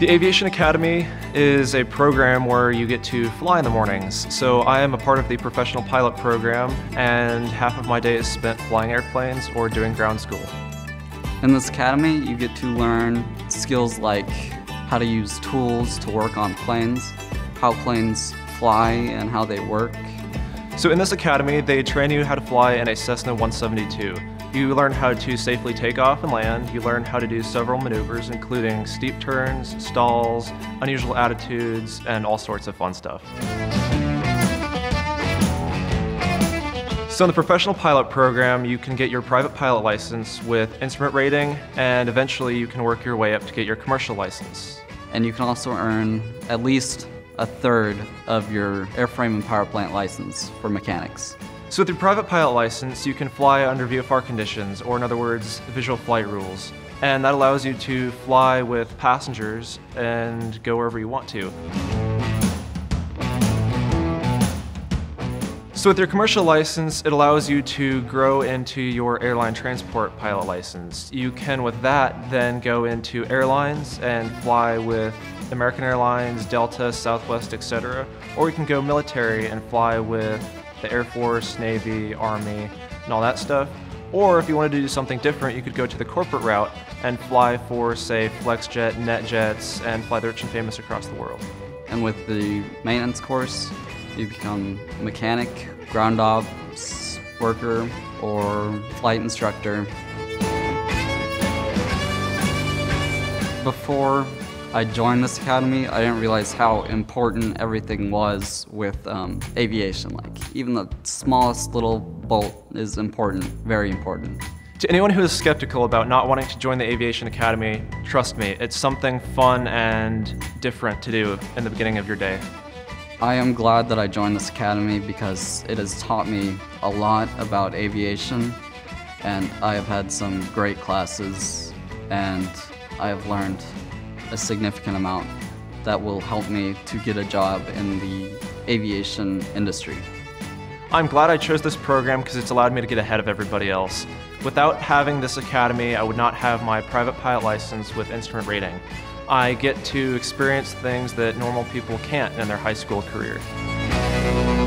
The Aviation Academy is a program where you get to fly in the mornings. So I am a part of the professional pilot program, and half of my day is spent flying airplanes or doing ground school. In this academy, you get to learn skills like how to use tools to work on planes, how planes fly and how they work. So in this academy, they train you how to fly in a Cessna 172. You learn how to safely take off and land. You learn how to do several maneuvers, including steep turns, stalls, unusual attitudes, and all sorts of fun stuff. So in the professional pilot program, you can get your private pilot license with instrument rating, and eventually you can work your way up to get your commercial license. And you can also earn at least a third of your airframe and power plant license for mechanics. So with your private pilot license, you can fly under VFR conditions, or in other words, visual flight rules. And that allows you to fly with passengers and go wherever you want to. So with your commercial license, it allows you to grow into your airline transport pilot license. You can, with that, then go into airlines and fly with American Airlines, Delta, Southwest, etc. Or you can go military and fly with the Air Force, Navy, Army, and all that stuff. Or if you wanted to do something different, you could go to the corporate route and fly for, say, FlexJet, NetJets, and fly the rich and famous across the world. And with the maintenance course, you become mechanic, ground ops worker, or flight instructor. Before I joined this academy, I didn't realize how important everything was with aviation. Like, even the smallest little bolt is important, very important. To anyone who is skeptical about not wanting to join the Aviation Academy, trust me, it's something fun and different to do in the beginning of your day. I am glad that I joined this academy because it has taught me a lot about aviation, and I have had some great classes, and I have learned a significant amount that will help me to get a job in the aviation industry. I'm glad I chose this program because it's allowed me to get ahead of everybody else. Without having this academy, I would not have my private pilot license with instrument rating. I get to experience things that normal people can't in their high school career.